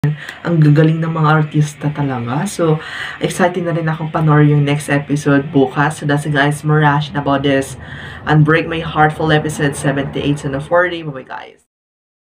Ang gagaling ng mga artista talaga. So, excited na rin akong panoorin yung next episode bukas. So, that's it guys, more reaction about this Unbreak My Heart full episode 78 to 40. Bye-bye guys.